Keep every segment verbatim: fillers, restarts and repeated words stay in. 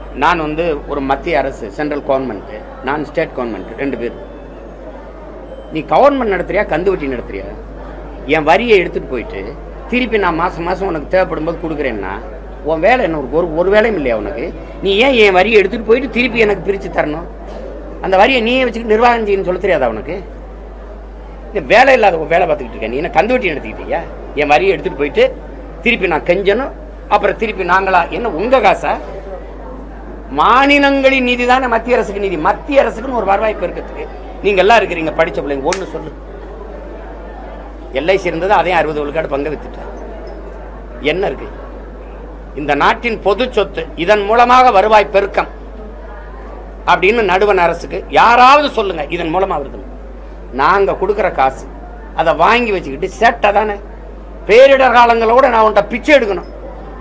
நான் வந்து ஒரு மத்திய அரசு சென்ட்ரல் கவர்மெண்ட், நான் ஸ்டேட் கவர்மெண்ட், ரெண்டு பேர். நீ கவர்மெண்ட் நடத்துறியா கந்து வட்டி நடத்துறியா? என் வரியை எடுத்துட்டு போயிட்டு திருப்பி நான் மாசம் மாசம் உனக்கு தேவைப்படும் போது கொடுக்குறேன்னா உன் வேலை என்ன? ஒரு ஒரு வேலையும் இல்லையா உனக்கு? நீ ஏன் என் வரியை எடுத்துட்டு போயிட்டு திருப்பி எனக்கு பிரித்து தரணும்? அந்த வரியை நீயே வச்சுக்கிட்டு நிர்வாகம் செய்யணும்னு சொல்ல தெரியாதா உனக்கு? வேலை இல்லாத வேலை பார்த்துக்கிட்டு இருக்க. நீ என்ன கந்து வட்டி நடத்திக்கிட்டியா? என் வரியை எடுத்துட்டு போயிட்டு திருப்பி நான் கெஞ்சணும், அப்புறம் திருப்பி நாங்களா? என்ன உங்க காசா? மாநிலங்களின் நிதி தானே மத்திய அரசுக்கு நிதி. மத்திய அரசுக்குன்னு ஒரு வருவாய் பெருக்கத்துக்கு நீங்க எல்லாம் இருக்கிறீங்க, படிச்ச பிள்ளைங்க. ஒண்ணு சொல்லு, எல்ஐசி இருந்தது, அதையும் அறுபது விழுக்காடு பங்கு வித்துட்டேன். என்ன இருக்கு? இந்த நாட்டின் பொது சொத்து, இதன் மூலமாக வருவாய் பெருக்கம் அப்படின்னு நடுவண் அரசுக்கு யாராவது சொல்லுங்க, இதன் மூலமா வருது. நாங்க கொடுக்கிற காசு அதை வாங்கி வச்சுக்கிட்டு சேட்டை தானே. பேரிடர் காலங்களோட நான் உன்ட்ட பிச்சை எடுக்கணும்.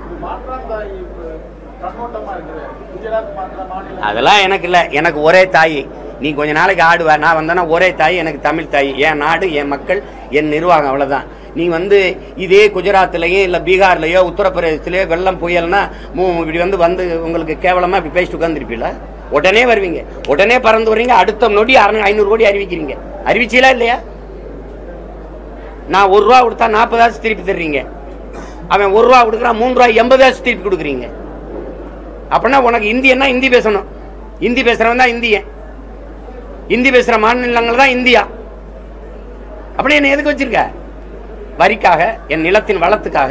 அதெல்லாம் எனக்கு இல்லை. எனக்கு ஒரே தாய். நீ கொஞ்ச நாளைக்கு ஆடுவ, நான் வந்தேன்னா ஒரே தாய். எனக்கு தமிழ் தாய், என் நாடு, என் மக்கள், என் நிர்வாகம், அவ்வளவுதான். நீ வந்து இதே குஜராத்லயோ இல்ல பீகார்லயோ உத்தரப்பிரதேசத்திலயோ வெள்ளம் புயல்னா இப்படி வந்து வந்து உங்களுக்கு கேவலமா இப்படி பேசிட்டு உட்காந்துருப்பீங்களா? உடனே வருவீங்க, உடனே பறந்து வருவீங்க. அடுத்த நொடி ஐநூறு கோடி அறிவிக்கிறீங்க. அறிவிச்சீங்களா இல்லையா? நான் ஒரு ரூபா கொடுத்தா நாற்பதாயிரம் திருப்பி தர்றீங்க. அவன் ஒரு ரூபா கொடுக்குறான், மூணு ரூபாய் எண்பதாயிரம் திருப்பி கொடுக்குறீங்க. அப்படின்னா உனக்கு இந்தியன்னா இந்தி பேசணும். இந்தி பேசுறவன் தான் இந்தியன். இந்தி பேசுற மாநிலங்கள் தான் இந்தியா. அப்படின்னா என்ன எதுக்கு வச்சிருக்க? வரிக்காக, என் நிலத்தின் வளத்துக்காக,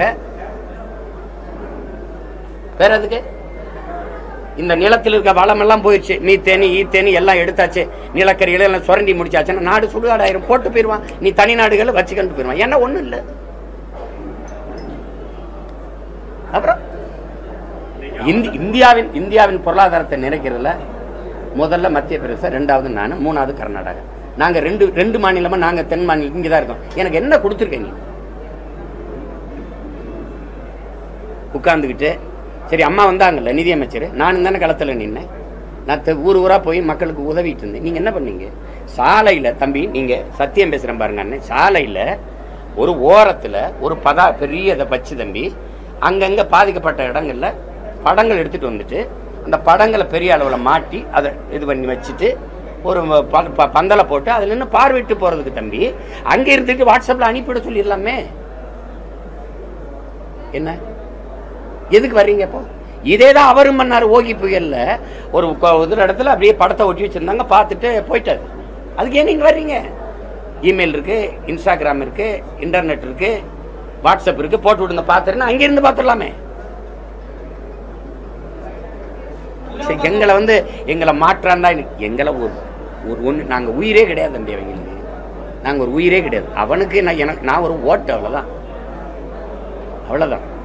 வேற எதுக்கு? இந்த நிலத்தில் இருக்க வளம் எல்லாம் போயிடுச்சு. நீ தேனி ஈ தேனி எல்லாம் எடுத்தாச்சு, நிலக்கரிகளை எல்லாம் சுரண்டி முடிச்சாச்சுன்னா நாடு சுடுகாடாயிரம். போட்டு போயிடுவான். நீ தனி நாடுகளை வச்சுக்கிட்டு போயிடுவான். ஏன்னா ஒண்ணும் இல்லை. அப்புறம் இந்தியாவின் இந்தியாவின் பொருளாதாரத்தை நினைக்கிறதுல முதல்ல மத்திய பிரதேசம், ரெண்டாவது நான், மூணாவது கர்நாடகா. நாங்க ரெண்டு ரெண்டு மாநிலமா நாங்க தென் மாநிலம் இங்கதான் இருக்கோம். எனக்கு என்ன கொடுத்துருக்க நீ? உட்கார்ந்துக்கிட்டு சரி அம்மா வந்தாங்கல்ல நிதியமைச்சர், நானும் தானே களத்துல நின்னேன். நான் ஊர் ஊரா போய் மக்களுக்கு உதவிட்டு இருந்தேன். நீங்க என்ன பண்ணீங்க? சாலையில தம்பி, நீங்க சத்தியம் பேசுறேன் பாருங்க அண்ணன், சாலையில ஒரு ஓரத்துல ஒரு பதா பெரிய இதை வச்சு தம்பி, அங்கங்க பாதிக்கப்பட்ட இடங்கள்ல படங்கள் எடுத்துட்டு வந்துட்டு அந்த படங்களை பெரிய அளவில் மாட்டி அதை இது பண்ணி வச்சுட்டு ஒரு பந்தலை போட்டு அதில் நின்று பார்வையிட்டு போறதுக்கு தம்பி, அங்கே இருந்துட்டு வாட்ஸ்அப்ல அனுப்பிவிட சொல்லிடலாமே. என்ன எதுக்கு வர்றீங்க இப்போ? இதே தான் அவரும் பண்ணாரு. ஓகி புயல்ல ஒரு ஒரு இடத்துல அப்படியே படத்தை ஒட்டி வச்சிருந்தாங்க, பார்த்துட்டு போயிட்டாரு. அதுக்கு ஏன் நீங்க வர்றீங்க? இமெயில் இருக்கு, இன்ஸ்டாகிராம் இருக்கு, இன்டர்நெட் இருக்கு, வாட்ஸ்அப் இருக்கு, போட்டு விடுங்க பார்த்துருன்னா அங்கே இருந்து பார்த்துடலாமே. எங்களை வந்து எங்களை மாற்றாந்தா எங்களை ஒரு ஒரு ஒன்று நாங்கள் உயிரே கிடையாது தம்பி. அவங்களுக்கு நாங்கள் ஒரு உயிரே கிடையாது. அவனுக்கு நான் எனக்கு நான் ஒரு ஓட்டு, அவ்வளோதான் அவ்வளோதான்.